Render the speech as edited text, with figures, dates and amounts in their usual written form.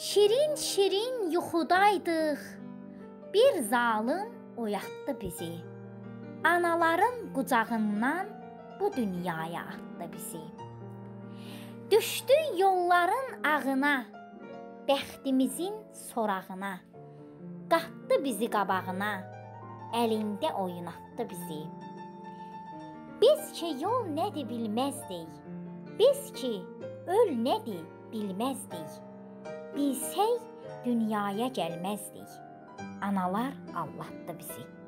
Şirin şirin yuxudaydıq, bir zalım oyatdı bizi. Anaların qucağından bu dünyaya atdı bizi. Düşdü yolların ağına, bəxtimizin sorağına. Qatdı bizi qabağına, əlində oynatdı bizi. Biz ki yol nədir bilməzdik, biz ki öl nədir bilməzdik. Bilsək dünyaya gəlməzdik, analar aldatdı bizi.